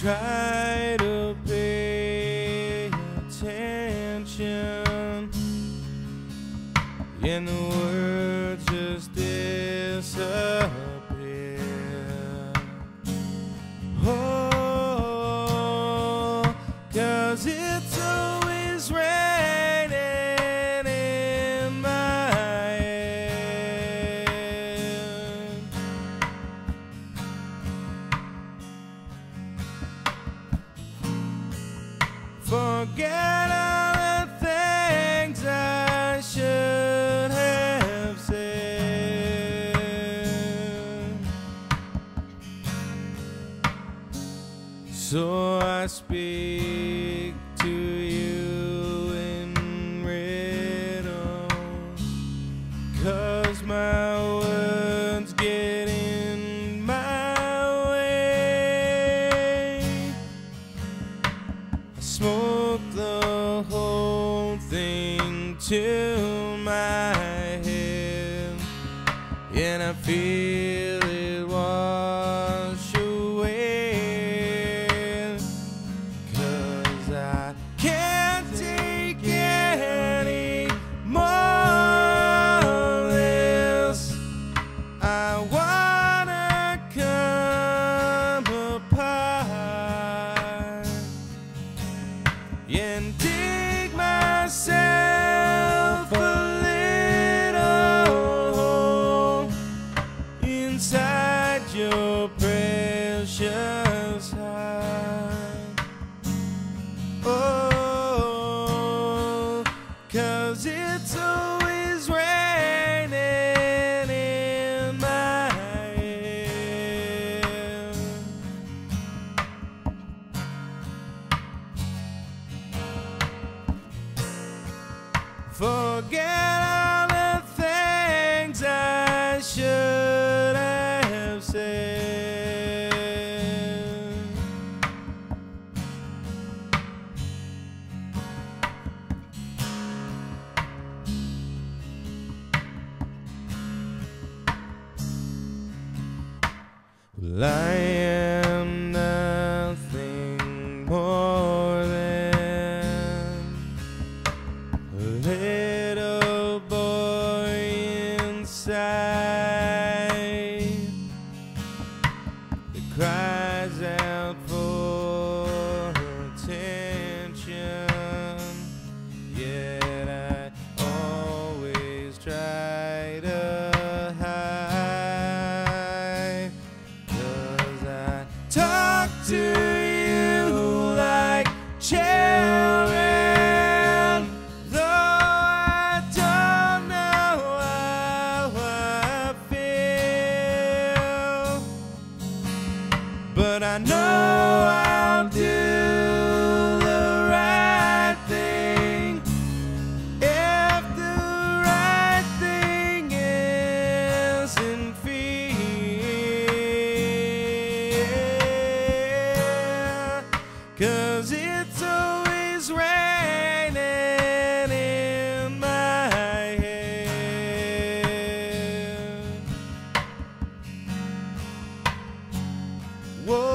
try to pay attention, and the words just disappear. Oh, 'cause it's always raining in my head. Forget all the things I should have said, so I speak to you in riddles, 'cause my words get in my way. I smoke the whole thing to my head, and I feel it wash away, 'cause I can't take any more of this. I wanna come apart and dig myself a little hole inside your precious heart. Oh, 'cause it's always raining in my head. Forget all the things I should have said. Well, I am nothing more than a little boy inside that cries out for attention, yet I always try to hide, 'cause I talk to you like children, though I don't know how I feel. But I know I'll do the right thing if the right thing isn't fear. 'Cause it's always raining in my head. Whoa.